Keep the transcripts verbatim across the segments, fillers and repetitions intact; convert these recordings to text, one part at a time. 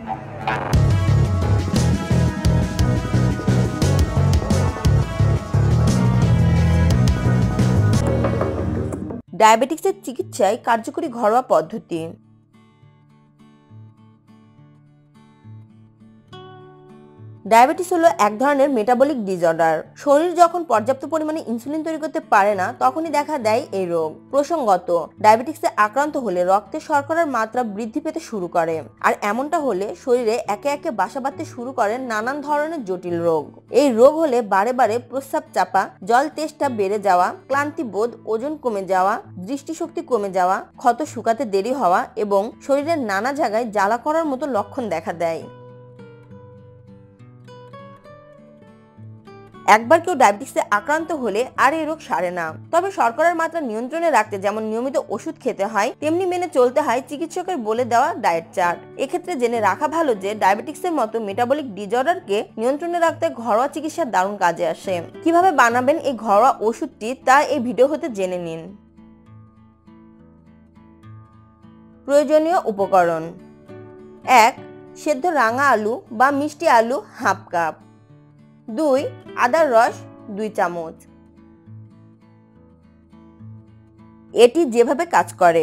ডায়াবেটিক্সের চিকিৎসায় কার্যকরী ঘরোয়া পদ্ধতি। ডায়াবেটিস হলো এক ধরনের মেটাবলিক ডিসঅর্ডার। শরীর যখন পর্যাপ্ত পরিমাণে ইনসুলিন তৈরি করতে পারে না, তখনই দেখা দেয় এই রোগ। প্রসঙ্গত, ডায়াবেটিক্সে আক্রান্ত হলে রক্তে শর্করার মাত্রা বৃদ্ধি পেতে শুরু করে, আর এমনটা হলে শরীরে একে একে বাসা বাঁধতে শুরু করে নানান ধরনের জটিল রোগ। এই রোগ হলে বারে বারে প্রস্রাব চাপা, জল তেষ্টা বেড়ে যাওয়া, ক্লান্তি বোধ, ওজন কমে যাওয়া, দৃষ্টিশক্তি কমে যাওয়া, ক্ষত শুকাতে দেরি হওয়া এবং শরীরের নানা জায়গায় জ্বালা করার মতো লক্ষণ দেখা দেয়। একবার কেউ ডায়াবেটিসে আক্রান্ত হলে আর এই রোগ সারে না। তবে শর্করার মাত্রা নিয়ন্ত্রণে রাখতে যেমন নিয়মিত ওষুধ খেতে হয়, তেমনি মেনে চলতে হয় চিকিৎসকের বলে দেওয়া ডায়েট চার্ট। এক্ষেত্রে জেনে রাখা ভালো যে ডায়াবেটিক্সের মতো মেটাবলিক ডিসঅর্ডারকে নিয়ন্ত্রণে রাখতে ঘরোয়া চিকিৎসা দারুণ কাজে আসে। কিভাবে বানাবেন এই ঘরোয়া ওষুধটি তা এই ভিডিও হতে জেনে নিন। প্রয়োজনীয় উপকরণ: এক, সেদ্ধ রাঙা আলু বা মিষ্টি আলু হাফ কাপ। দুই, আদার রস দুই চামচ। এটি যেভাবে কাজ করে: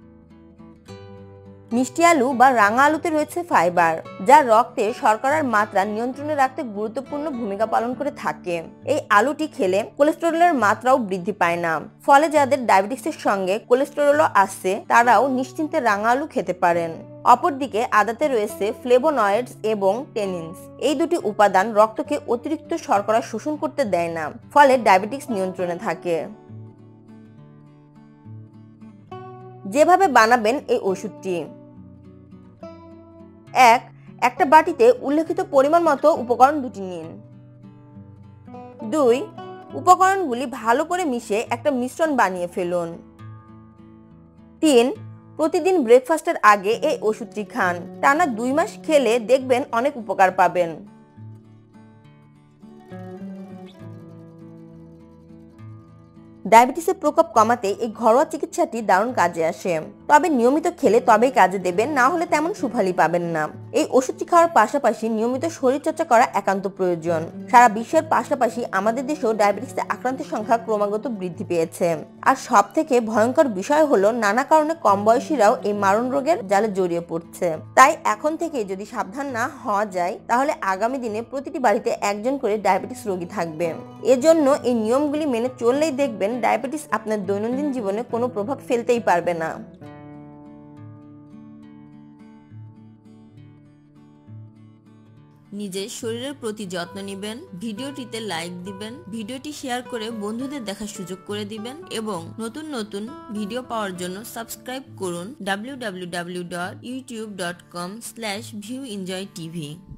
মিষ্টি আলু বা রাঙা আলুতে রয়েছে ফাইবার, যা রক্তে শর্করার মাত্রা নিয়ন্ত্রণে রাখতে গুরুত্বপূর্ণ ভূমিকা পালন করে থাকে। এই আলুটি খেলে কোলেস্টেরলের মাত্রাও বৃদ্ধি পায় না, ফলে যাদের ডায়াবেটিসের সঙ্গে কোলেস্টেরলও আছে তারাও নিশ্চিন্তে রাঙা আলু খেতে পারেন। অপরদিকে আদাতে রয়েছে ফ্লেভোনয়েডস এবং টেনিনস। এই দুটি উপাদান রক্তকে অতিরিক্ত শর্করা শোষণ করতে দেয় না, ফলে ডায়াবেটিস নিয়ন্ত্রণে থাকে। যেভাবে বানাবেন এই ওষুধটি: এক, একটা বাটিতে উল্লেখিত পরিমাণ মতো উপকরণ দুটি নিন। দুই, উপকরণগুলি ভালো করে মিশিয়ে একটা মিশ্রণ বানিয়ে ফেলুন। তিন, প্রতিদিন ব্রেকফাস্টের আগে এই ওষুধটি খান। টানা দুই মাস খেলে দেখবেন অনেক উপকার পাবেন। ডায়াবেটিসের প্রকোপ কমাতে এই ঘরোয়া চিকিৎসাটি দারুণ কাজে আসে, তবে নিয়মিত খেলে তবেই কাজে দেবেন, না হলে তেমন সুফলই পাবেন না। এই ওষুধটি খাওয়ার পাশাপাশি নিয়মিত শরীরচর্চা করা একান্ত প্রয়োজন। সারা বিশ্বের পাশাপাশি আমাদের দেশেও ডায়াবেটিসে আক্রান্তের সংখ্যা ক্রমাগত বৃদ্ধি পেয়েছে। আর সব থেকে ভয়ঙ্কর বিষয় হলো নানা কারণে কম বয়সীরাও এই মারণ রোগের জালে জড়িয়ে পড়ছে। তাই এখন থেকে যদি সাবধান না হওয়া যায়, তাহলে আগামী দিনে প্রতিটি বাড়িতে একজন করে ডায়াবেটিস রোগী থাকবে। এজন্য এই নিয়মগুলি মেনে চললেই দেখবেন ডায়াবেটিস আপনার দৈনন্দিন জীবনে কোনো প্রভাব ফেলতেই পারবে না। নিজের শরীরের প্রতি যত্ন নেবেন, ভিডিওটিতে লাইক দিবেন, ভিডিওটি শেয়ার করে বন্ধুদের দেখার সুযোগ করে দিবেন এবং নতুন নতুন ভিডিও পাওয়ার জন্য সাবস্ক্রাইব করুন W W W dot YouTube dot com slash view enjoy TV.